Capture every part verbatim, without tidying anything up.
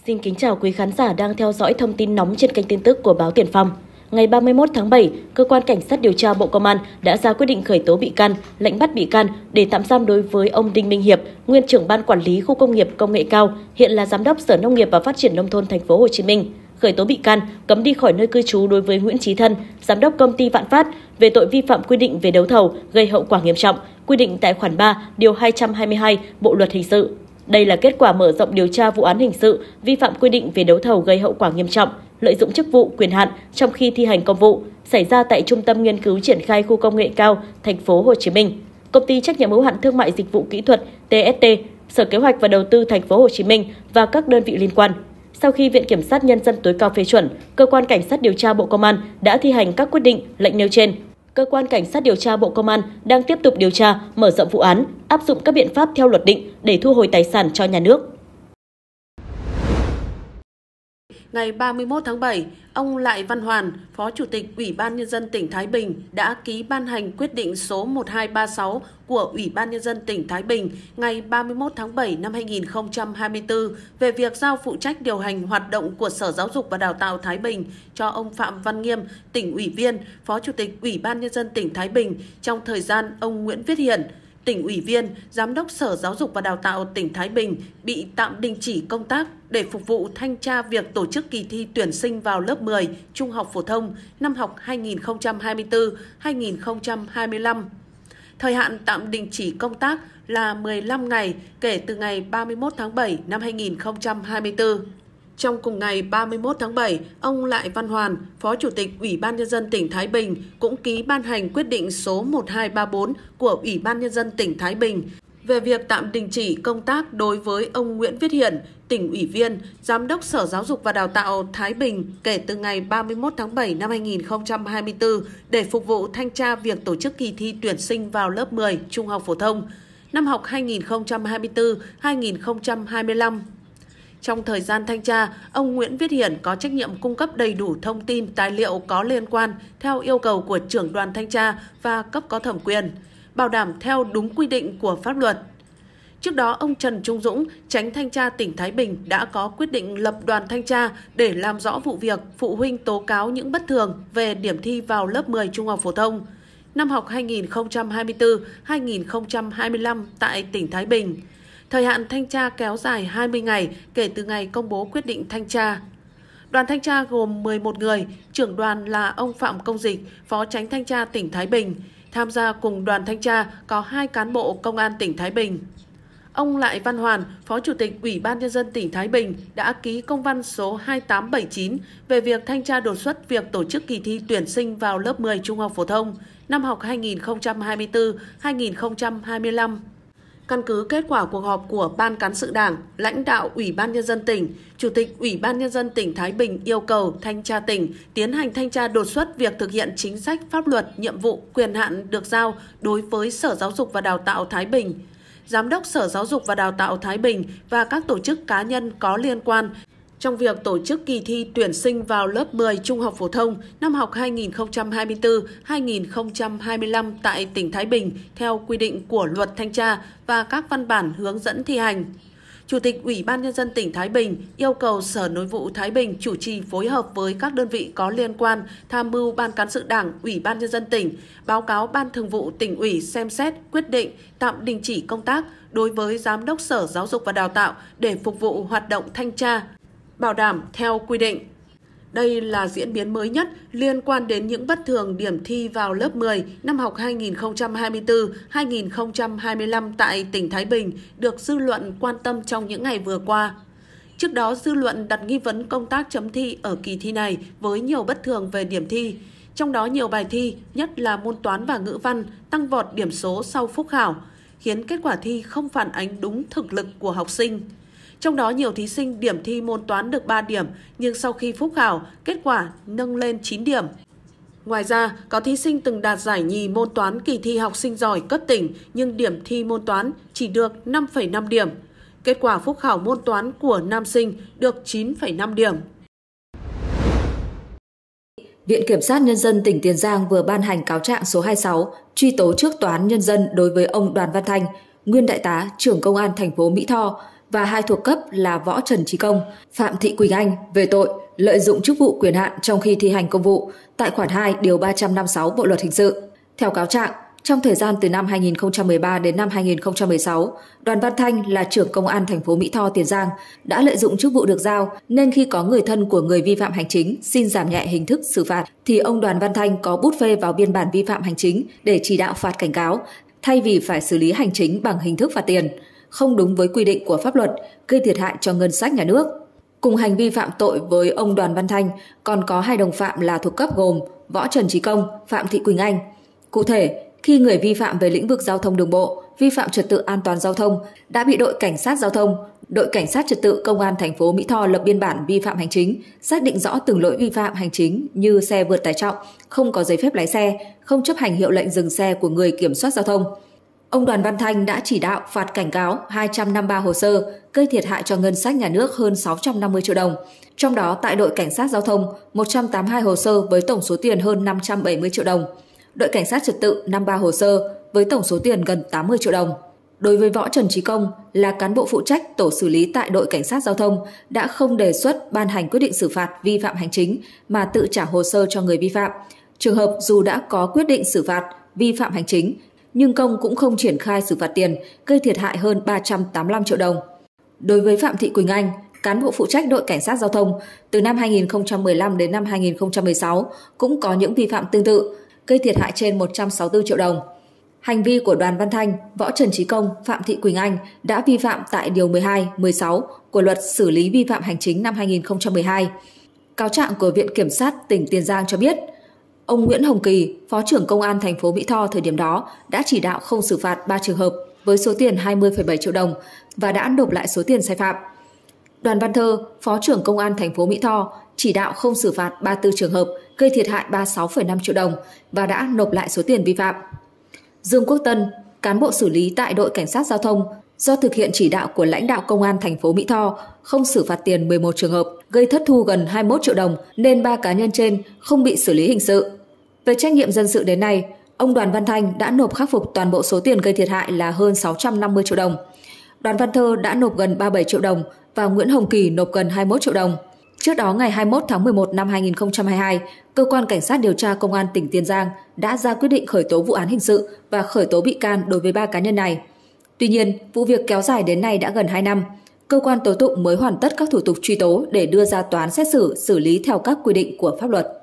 Xin kính chào quý khán giả đang theo dõi thông tin nóng trên kênh tin tức của báo Tiền Phong. Ngày ba mươi mốt tháng bảy, Cơ quan Cảnh sát điều tra Bộ Công an đã ra quyết định khởi tố bị can, lệnh bắt bị can để tạm giam đối với ông Đinh Minh Hiệp, nguyên trưởng ban quản lý khu công nghiệp công nghệ cao, hiện là giám đốc Sở Nông nghiệp và Phát triển nông thôn thành phố Hồ Chí Minh. Khởi tố bị can, cấm đi khỏi nơi cư trú đối với Nguyễn Chí Thân, giám đốc công ty Vạn Phát về tội vi phạm quy định về đấu thầu gây hậu quả nghiêm trọng, quy định tại khoản ba, điều hai trăm hai mươi hai Bộ luật hình sự. Đây là kết quả mở rộng điều tra vụ án hình sự vi phạm quy định về đấu thầu gây hậu quả nghiêm trọng, lợi dụng chức vụ quyền hạn trong khi thi hành công vụ xảy ra tại Trung tâm Nghiên cứu Triển khai Khu công nghệ cao thành phố Hồ Chí Minh, Công ty trách nhiệm hữu hạn thương mại dịch vụ kỹ thuật T S T, Sở Kế hoạch và Đầu tư thành phố Hồ Chí Minh và các đơn vị liên quan. Sau khi Viện Kiểm sát Nhân dân tối cao phê chuẩn, Cơ quan Cảnh sát điều tra Bộ Công an đã thi hành các quyết định, lệnh nêu trên. Cơ quan Cảnh sát điều tra Bộ Công an đang tiếp tục điều tra, mở rộng vụ án, áp dụng các biện pháp theo luật định để thu hồi tài sản cho nhà nước. Ngày ba mươi mốt tháng bảy, ông Lại Văn Hoàn, Phó Chủ tịch Ủy ban Nhân dân tỉnh Thái Bình đã ký ban hành quyết định số một hai ba sáu của Ủy ban Nhân dân tỉnh Thái Bình ngày ba mươi mốt tháng bảy năm hai nghìn không trăm hai mươi tư về việc giao phụ trách điều hành hoạt động của Sở Giáo dục và Đào tạo Thái Bình cho ông Phạm Văn Nghiêm, tỉnh ủy viên, Phó Chủ tịch Ủy ban Nhân dân tỉnh Thái Bình trong thời gian ông Nguyễn Viết Hiển, tỉnh ủy viên, Giám đốc Sở Giáo dục và Đào tạo tỉnh Thái Bình bị tạm đình chỉ công tác để phục vụ thanh tra việc tổ chức kỳ thi tuyển sinh vào lớp mười trung học phổ thông năm học hai nghìn không trăm hai mươi tư hai nghìn không trăm hai mươi lăm. Thời hạn tạm đình chỉ công tác là mười lăm ngày kể từ ngày ba mươi mốt tháng bảy năm hai nghìn không trăm hai mươi tư. Trong cùng ngày ba mươi mốt tháng bảy, ông Lại Văn Hoàn, Phó Chủ tịch Ủy ban Nhân dân tỉnh Thái Bình cũng ký ban hành quyết định số một hai ba bốn của Ủy ban Nhân dân tỉnh Thái Bình về việc tạm đình chỉ công tác đối với ông Nguyễn Viết Hiển, tỉnh ủy viên, Giám đốc Sở Giáo dục và Đào tạo Thái Bình kể từ ngày ba mươi mốt tháng bảy năm hai nghìn không trăm hai mươi tư để phục vụ thanh tra việc tổ chức kỳ thi tuyển sinh vào lớp mười trung học phổ thông năm học hai nghìn không trăm hai mươi tư hai nghìn không trăm hai mươi lăm. Trong thời gian thanh tra, ông Nguyễn Viết Hiển có trách nhiệm cung cấp đầy đủ thông tin, tài liệu có liên quan theo yêu cầu của trưởng đoàn thanh tra và cấp có thẩm quyền, bảo đảm theo đúng quy định của pháp luật. Trước đó, ông Trần Trung Dũng, Chánh thanh tra tỉnh Thái Bình đã có quyết định lập đoàn thanh tra để làm rõ vụ việc phụ huynh tố cáo những bất thường về điểm thi vào lớp mười trung học phổ thông năm học hai nghìn không trăm hai mươi tư hai nghìn không trăm hai mươi lăm tại tỉnh Thái Bình. Thời hạn thanh tra kéo dài hai mươi ngày kể từ ngày công bố quyết định thanh tra. Đoàn thanh tra gồm mười một người, trưởng đoàn là ông Phạm Công Dịch, Phó Chánh thanh tra tỉnh Thái Bình. Tham gia cùng đoàn thanh tra có hai cán bộ Công an tỉnh Thái Bình. Ông Lại Văn Hoàn, Phó Chủ tịch Ủy ban Nhân dân tỉnh Thái Bình đã ký công văn số hai tám bảy chín về việc thanh tra đột xuất việc tổ chức kỳ thi tuyển sinh vào lớp mười trung học phổ thông năm học hai nghìn không trăm hai mươi tư hai nghìn không trăm hai mươi lăm. Căn cứ kết quả cuộc họp của Ban Cán sự Đảng, lãnh đạo Ủy ban Nhân dân tỉnh, Chủ tịch Ủy ban Nhân dân tỉnh Thái Bình yêu cầu thanh tra tỉnh tiến hành thanh tra đột xuất việc thực hiện chính sách pháp luật, nhiệm vụ, quyền hạn được giao đối với Sở Giáo dục và Đào tạo Thái Bình, Giám đốc Sở Giáo dục và Đào tạo Thái Bình và các tổ chức cá nhân có liên quan trong việc tổ chức kỳ thi tuyển sinh vào lớp mười trung học phổ thông năm học hai nghìn không trăm hai mươi tư hai nghìn không trăm hai mươi lăm tại tỉnh Thái Bình theo quy định của Luật Thanh tra và các văn bản hướng dẫn thi hành. Chủ tịch Ủy ban Nhân dân tỉnh Thái Bình yêu cầu Sở Nội vụ Thái Bình chủ trì phối hợp với các đơn vị có liên quan tham mưu Ban Cán sự Đảng, Ủy ban Nhân dân tỉnh, báo cáo Ban Thường vụ Tỉnh ủy xem xét quyết định tạm đình chỉ công tác đối với Giám đốc Sở Giáo dục và Đào tạo để phục vụ hoạt động thanh tra, bảo đảm theo quy định. Đây là diễn biến mới nhất liên quan đến những bất thường điểm thi vào lớp mười năm học hai nghìn không trăm hai mươi tư hai nghìn không trăm hai mươi lăm tại tỉnh Thái Bình được dư luận quan tâm trong những ngày vừa qua. Trước đó, dư luận đặt nghi vấn công tác chấm thi ở kỳ thi này với nhiều bất thường về điểm thi. Trong đó nhiều bài thi, nhất là môn toán và ngữ văn, tăng vọt điểm số sau phúc khảo, khiến kết quả thi không phản ánh đúng thực lực của học sinh. Trong đó nhiều thí sinh điểm thi môn toán được ba điểm, nhưng sau khi phúc khảo, kết quả nâng lên chín điểm. Ngoài ra, có thí sinh từng đạt giải nhì môn toán kỳ thi học sinh giỏi cấp tỉnh, nhưng điểm thi môn toán chỉ được năm phẩy năm điểm. Kết quả phúc khảo môn toán của nam sinh được chín phẩy năm điểm. Viện Kiểm sát Nhân dân tỉnh Tiền Giang vừa ban hành cáo trạng số hai mươi sáu truy tố trước Tòa án Nhân dân đối với ông Đoàn Văn Thanh, nguyên đại tá trưởng Công an thành phố Mỹ Tho và hai thuộc cấp là Võ Trần Trí Công, Phạm Thị Quỳnh Anh về tội lợi dụng chức vụ quyền hạn trong khi thi hành công vụ tại khoản hai điều ba trăm năm mươi sáu Bộ luật hình sự. Theo cáo trạng, trong thời gian từ năm hai nghìn không trăm mười ba đến năm hai nghìn không trăm mười sáu, Đoàn Văn Thanh là trưởng công an thành phố Mỹ Tho, Tiền Giang đã lợi dụng chức vụ được giao nên khi có người thân của người vi phạm hành chính xin giảm nhẹ hình thức xử phạt thì ông Đoàn Văn Thanh có bút phê vào biên bản vi phạm hành chính để chỉ đạo phạt cảnh cáo thay vì phải xử lý hành chính bằng hình thức phạt tiền, không đúng với quy định của pháp luật, gây thiệt hại cho ngân sách nhà nước. Cùng hành vi phạm tội với ông Đoàn Văn Thanh còn có hai đồng phạm là thuộc cấp gồm Võ Trần Trí Công, Phạm Thị Quỳnh Anh. Cụ thể, khi người vi phạm về lĩnh vực giao thông đường bộ, vi phạm trật tự an toàn giao thông đã bị đội cảnh sát giao thông, đội cảnh sát trật tự công an thành phố Mỹ Tho lập biên bản vi phạm hành chính, xác định rõ từng lỗi vi phạm hành chính như xe vượt tải trọng, không có giấy phép lái xe, không chấp hành hiệu lệnh dừng xe của người kiểm soát giao thông. Ông Đoàn Văn Thanh đã chỉ đạo phạt cảnh cáo hai trăm năm mươi ba hồ sơ, gây thiệt hại cho ngân sách nhà nước hơn sáu trăm năm mươi triệu đồng. Trong đó tại đội cảnh sát giao thông một trăm tám mươi hai hồ sơ với tổng số tiền hơn năm trăm bảy mươi triệu đồng. Đội cảnh sát trật tự năm mươi ba hồ sơ với tổng số tiền gần tám mươi triệu đồng. Đối với Võ Trần Trí Công là cán bộ phụ trách tổ xử lý tại đội cảnh sát giao thông đã không đề xuất ban hành quyết định xử phạt vi phạm hành chính mà tự trả hồ sơ cho người vi phạm. Trường hợp dù đã có quyết định xử phạt vi phạm hành chính nhưng Công cũng không triển khai xử phạt tiền, gây thiệt hại hơn ba trăm tám mươi lăm triệu đồng. Đối với Phạm Thị Quỳnh Anh, cán bộ phụ trách đội cảnh sát giao thông từ năm hai nghìn không trăm mười lăm đến năm hai nghìn không trăm mười sáu cũng có những vi phạm tương tự, gây thiệt hại trên một trăm sáu mươi tư triệu đồng. Hành vi của Đoàn Văn Thanh, Võ Trần Trí Công, Phạm Thị Quỳnh Anh đã vi phạm tại điều mười hai, mười sáu của Luật xử lý vi phạm hành chính năm hai nghìn không trăm mười hai. Cáo trạng của Viện Kiểm sát tỉnh Tiền Giang cho biết, ông Nguyễn Hồng Kỳ, Phó trưởng Công an thành phố Mỹ Tho thời điểm đó đã chỉ đạo không xử phạt ba trường hợp với số tiền hai mươi phẩy bảy triệu đồng và đã nộp lại số tiền sai phạm. Đoàn Văn Thơ, Phó trưởng Công an thành phố Mỹ Tho chỉ đạo không xử phạt ba mươi tư trường hợp, gây thiệt hại ba mươi sáu phẩy năm triệu đồng và đã nộp lại số tiền vi phạm. Dương Quốc Tân, cán bộ xử lý tại đội cảnh sát giao thông, do thực hiện chỉ đạo của lãnh đạo Công an thành phố Mỹ Tho không xử phạt tiền mười một trường hợp, gây thất thu gần hai mươi mốt triệu đồng nên ba cá nhân trên không bị xử lý hình sự. Về trách nhiệm dân sự đến nay, ông Đoàn Văn Thanh đã nộp khắc phục toàn bộ số tiền gây thiệt hại là hơn sáu trăm năm mươi triệu đồng. Đoàn Văn Thơ đã nộp gần ba mươi bảy triệu đồng và Nguyễn Hồng Kỳ nộp gần hai mươi mốt triệu đồng. Trước đó ngày hai mươi mốt tháng mười một năm hai nghìn không trăm hai mươi hai, Cơ quan Cảnh sát điều tra Công an tỉnh Tiền Giang đã ra quyết định khởi tố vụ án hình sự và khởi tố bị can đối với ba cá nhân này. Tuy nhiên, vụ việc kéo dài đến nay đã gần hai năm. Cơ quan tố tụng mới hoàn tất các thủ tục truy tố để đưa ra tòa án xét xử, xử lý theo các quy định của pháp luật.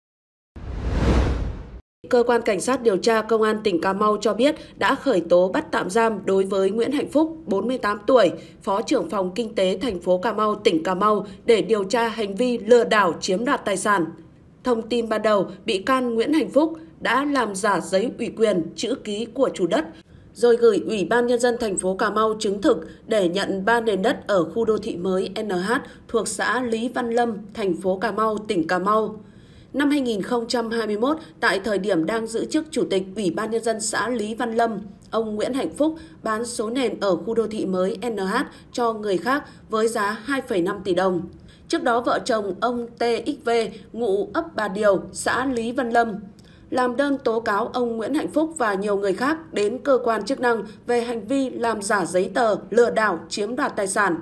Cơ quan Cảnh sát điều tra Công an tỉnh Cà Mau cho biết đã khởi tố bắt tạm giam đối với Nguyễn Hạnh Phúc, bốn mươi tám tuổi, Phó trưởng phòng Kinh tế thành phố Cà Mau, tỉnh Cà Mau để điều tra hành vi lừa đảo chiếm đoạt tài sản. Thông tin ban đầu, bị can Nguyễn Hạnh Phúc đã làm giả giấy ủy quyền, chữ ký của chủ đất, rồi gửi Ủy ban Nhân dân thành phố Cà Mau chứng thực để nhận ba nền đất ở khu đô thị mới en hát thuộc xã Lý Văn Lâm, thành phố Cà Mau, tỉnh Cà Mau. Năm hai nghìn không trăm hai mươi mốt, tại thời điểm đang giữ chức Chủ tịch Ủy ban Nhân dân xã Lý Văn Lâm, ông Nguyễn Hạnh Phúc bán số nền ở khu đô thị mới en hát cho người khác với giá hai phẩy năm tỷ đồng. Trước đó, vợ chồng ông tê ích vê, ngụ ấp Bà Điều, xã Lý Văn Lâm, làm đơn tố cáo ông Nguyễn Hạnh Phúc và nhiều người khác đến cơ quan chức năng về hành vi làm giả giấy tờ, lừa đảo, chiếm đoạt tài sản.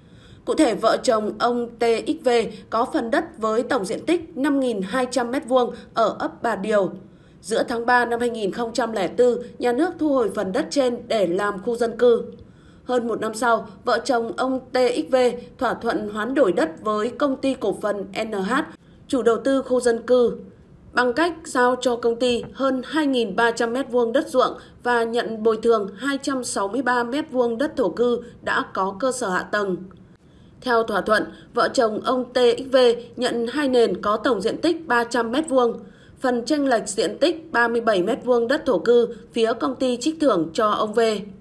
Cụ thể, vợ chồng ông tê ích vê có phần đất với tổng diện tích năm nghìn hai trăm mét vuông ở ấp Bà Điều. Giữa tháng ba năm hai nghìn không trăm lẻ bốn, nhà nước thu hồi phần đất trên để làm khu dân cư. Hơn một năm sau, vợ chồng ông tê ích vê thỏa thuận hoán đổi đất với công ty cổ phần en hát, chủ đầu tư khu dân cư, bằng cách giao cho công ty hơn hai nghìn ba trăm mét vuông đất ruộng và nhận bồi thường hai trăm sáu mươi ba mét vuông đất thổ cư đã có cơ sở hạ tầng. Theo thỏa thuận, vợ chồng ông tê ích vê nhận hai nền có tổng diện tích ba trăm mét vuông. Phần chênh lệch diện tích ba mươi bảy mét vuông đất thổ cư phía công ty trích thưởng cho ông V.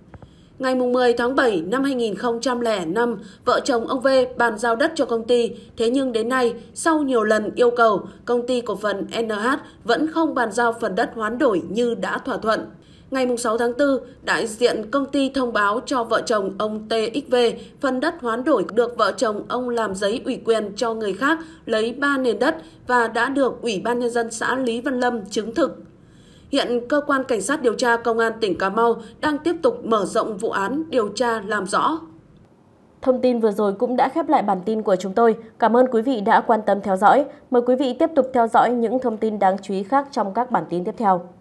Ngày mười tháng bảy năm hai nghìn không trăm lẻ năm, vợ chồng ông V bàn giao đất cho công ty. Thế nhưng đến nay, sau nhiều lần yêu cầu, công ty cổ phần en hát vẫn không bàn giao phần đất hoán đổi như đã thỏa thuận. Ngày sáu tháng tư, đại diện công ty thông báo cho vợ chồng ông tê ích vê phần đất hoán đổi được vợ chồng ông làm giấy ủy quyền cho người khác lấy ba nền đất và đã được Ủy ban Nhân dân xã Lý Văn Lâm chứng thực. Hiện Cơ quan Cảnh sát điều tra Công an tỉnh Cà Mau đang tiếp tục mở rộng vụ án điều tra làm rõ. Thông tin vừa rồi cũng đã khép lại bản tin của chúng tôi. Cảm ơn quý vị đã quan tâm theo dõi. Mời quý vị tiếp tục theo dõi những thông tin đáng chú ý khác trong các bản tin tiếp theo.